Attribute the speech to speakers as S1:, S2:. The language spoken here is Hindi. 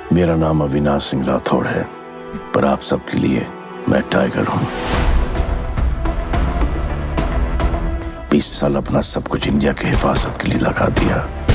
S1: मेरा नाम अविनाश सिंह राठौड़ है, पर आप सबके लिए मैं टाइगर हूं। 20 साल अपना सब कुछ इंडिया की हिफाजत के लिए लगा दिया।